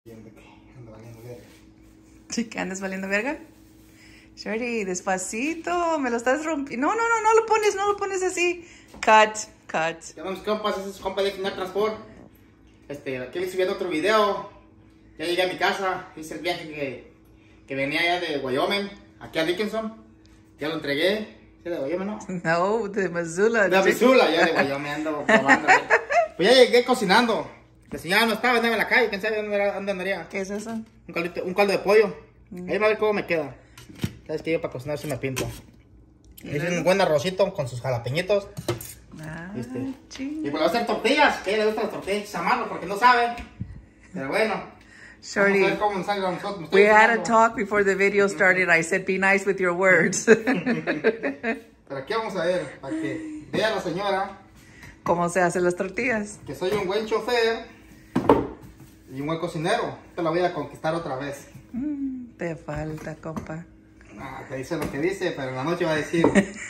Ando valiendo verga. Sí, que andas valiendo verga. Shorty, despacito, me lo estás rompiendo. No lo pones así. Cut. Ya vamos, compas, ese es su compa de Final Transport. Aquí les subiendo otro video. Ya llegué a mi casa, hice el viaje que venía allá de Wyoming, aquí a Dickinson. Ya lo entregué. ¿Sí de Wyoming, no? No, de Missoula. De Missoula, ya de Wyoming ando probando. Pues ya llegué cocinando. La señora no estaba, andaba en la calle, quién sabe dónde andaría. ¿Qué es eso? Un caldo de pollo. Ahí va a ver cómo me queda. Sabes que yo para cocinar sí me pinto. Hice un buen arrocito con sus jalapeñitos. Y pues voy a hacer tortillas. Que le gustan las tortillas chamarro porque no sabe. Pero bueno. Shorty, we had a talk before the video started. I said, be nice with your words. Pero aquí vamos a ver, para que vea la señora ¿Cómo se hacen las tortillas? que soy un buen chofer y un buen cocinero. Te la voy a conquistar otra vez. Te falta, compa. Que dice lo que dice, pero en la noche va a decir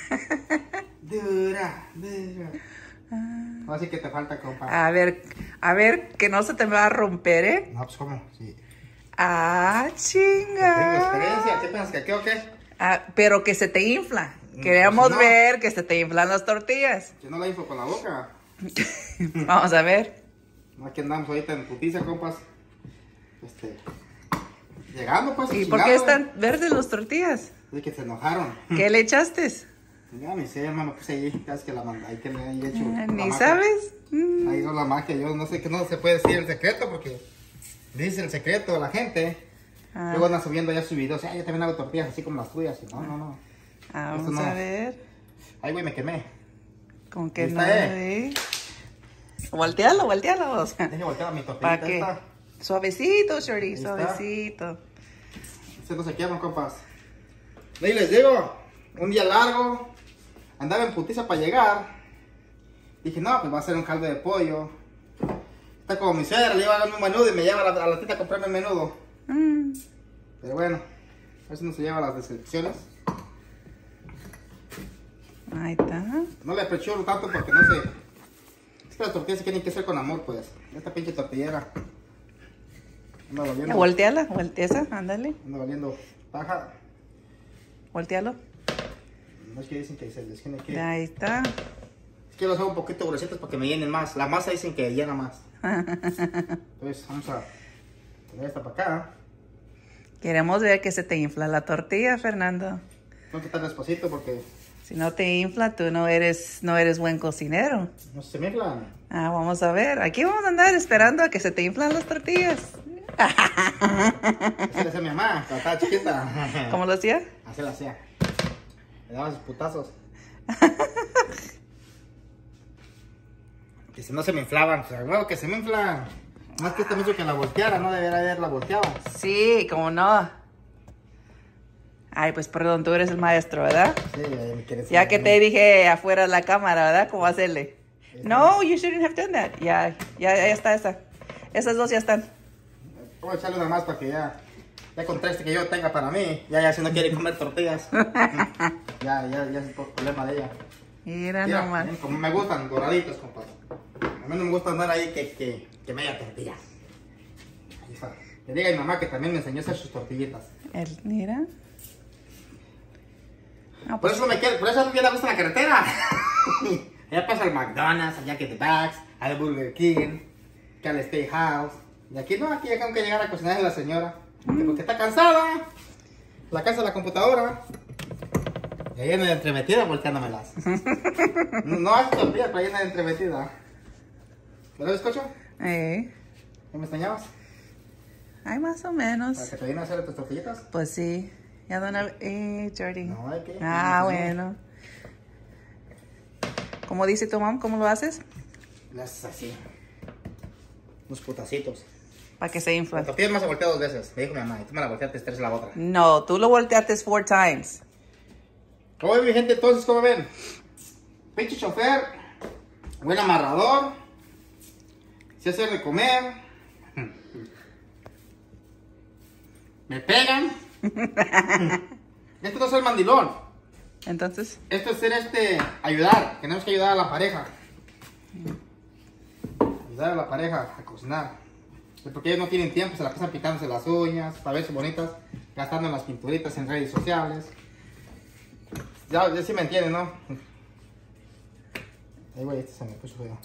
dura. Así que te falta, compa. A ver, que no se te va a romper, ¿eh? No, pues cómo, sí. Chinga. Tengo experiencia, ¿qué piensas que aquí o qué? Pero que se te infla. Queremos pues no. ver que se te inflan las tortillas. Yo no la info con la boca. Vamos a ver. Aquí andamos ahorita en putiza, compas. Llegando, pues. ¿Y por qué están verdes las tortillas? Es que se enojaron. ¿Qué le echaste? Ya ni sé, hermano, pues ahí, ya es que la mandé, ahí que le he hecho. Ni sabes. Ahí no la magia, yo no sé, que no se puede decir el secreto porque dice el secreto a la gente. Luego andan subiendo ya sus videos, yo también hago tortillas así como las tuyas. Y no. Vamos a ver. Ay, güey, me quemé. ¿Con qué no? Voltealo vos. Deje voltear mi tortilla. ¿Para qué? Suavecito, Shorty, suavecito. Este no se queman, compas. Ahí les digo, un día largo. Andaba en putiza para llegar. Dije, no, pues va a ser un caldo de pollo. Está como mi suegra, le iba a dar un menudo y me lleva a la tienda a comprarme el menudo. Pero bueno, a ver si no se lleva las decepciones. Ahí está. No le apechuro tanto porque no sé. Es que las tortillas se tienen que hacer con amor, pues. Esta pinche tortillera. Anda valiendo. Volteala, ándale. Anda valiendo paja. Voltealo. No es que dicen que se les tiene que. Ahí está. Es que los hago un poquito gruesitos para que me llenen más. La masa dicen que llena más. Entonces vamos a poner esta para acá. Queremos ver que se te infla la tortilla, Fernando. Tengo que estar despacito porque Si no te infla, tú no eres buen cocinero. no se me inflan. Vamos a ver. Aquí vamos a andar esperando a que se te inflan las tortillas. Así le hacía mi mamá cuando estaba chiquita. ¿Cómo lo hacía? Así la hacía. Le daba sus putazos. Que si no se me inflaban, pues luego que se me inflan. Más que me hizo que la volteara, no debería haberla volteado. Sí, cómo no. Ay, pues perdón, tú eres el maestro, ¿verdad? Sí, me quieres. Ya que te dije afuera de la cámara, ¿verdad? ¿Cómo hacerle? No, you shouldn't have done that. Ya está esa. Esas dos ya están. Voy a echarle una más para que ya con tres que yo tenga para mí. Ya si no quiere comer tortillas. ya es el problema de ella. Mira nomás. Como me gustan doraditos, compadre. A mí no me gusta andar ahí que me haya tortillas. Ahí está. Le diga a mi mamá que también me enseñó a hacer sus tortillitas. Mira. No, Por pues, eso no me gusta la carretera. Allá pasa al McDonald's, al Jack in the Box, al Burger King, que al Steakhouse. Y aquí no, aquí tengo que llegar a cocinar a la señora. Porque está cansada. La casa de la computadora. Y ahí en la entremetida volteándomelas. No hace tortillas, pero ahí en la entremetida. ¿Verdad, bizcocho? ¿Qué me extrañabas? Ay, más o menos. ¿Para que te vienen a hacer tus tortillitas? Pues sí. Ya Jordi. No, hay que. Bueno. ¿Cómo dice tu mamá? ¿Cómo lo haces? Las haces así. Unos putacitos. Para que se infla. La tortilla me se voltea 2 veces. Me dijo mi mamá, y tú me la volteaste 3 la otra. No, tú lo volteaste 4 times. ¿Cómo ven, mi gente? Entonces, ¿cómo ven? Pinche chofer. Buen amarrador. Se hace de comer. Me pegan. Esto no es el mandilón. Entonces. Esto es ser ayudar. Tenemos que ayudar a la pareja. Ayudar a la pareja a cocinar. Porque ellos no tienen tiempo, se la pasan picándose las uñas, para verse bonitas, gastando en las pinturitas en redes sociales. Ya sí me entienden, ¿no? Ay, güey, este se me puso feo.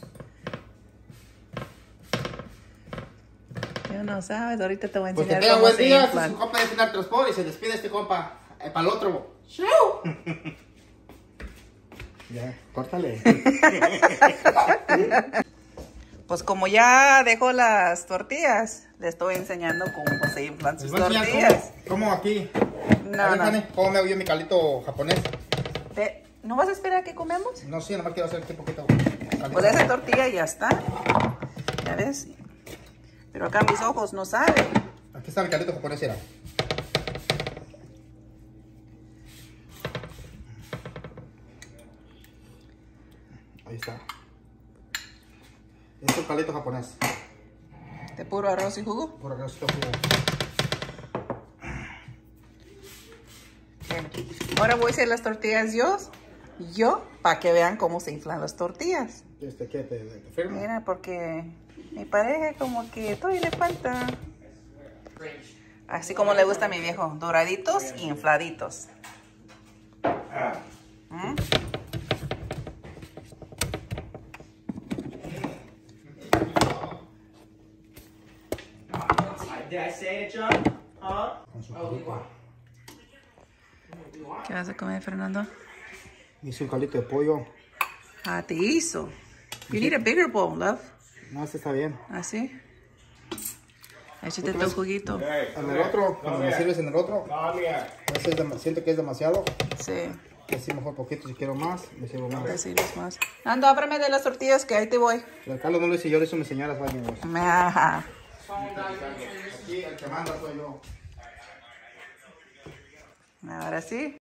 Yo no sabes, ahorita te voy a Pues que enseñar tengan cómo buen se día, inflan. su compa de Final Transport y se despide este compa para el otro. ¡Chau! Ya, córtale. Pues como ya dejó las tortillas, le estoy enseñando cómo se inflan sus Les voy a enseñar tortillas. cómo aquí. No, A ver, no. Fanny, ¿cómo me hago yo mi caldito japonés? ¿No vas a esperar a que comemos? No sé, nomás quiero hacer este poquito. Pues esa tortilla ya está. ¿Ya ves? Pero acá mis ojos no salen. Aquí está mi caldito japonés, era. Ahí está. Este es un caldito japonés. ¿De puro arroz y jugo? Por acá está jugo. Bien. Ahora voy a hacer las tortillas yo, para que vean cómo se inflan las tortillas. ¿Qué te firmo? Mira, porque mi pareja como que todavía le falta. Así como le gusta a mi viejo, doraditos y infladitos. ¿Mm? Did I say it, John? Huh? Con su caldito. ¿Qué vas a comer, Fernando? Hice un caldito de pollo. Ah, te hizo. You need a bigger bowl, love. No, este está bien. Así. Échate tu juguito. En el otro, cuando me sirves en el otro, ese siento que es demasiado. Sí, Así mejor poquito, si quiero más, me sirvo más. te sirves más. Ando, ábreme de las tortillas que ahí te voy. Pero el Carlos no lo hice yo, lo hizo mi señora. Ajá. Aquí el que manda soy yo. Ahora sí.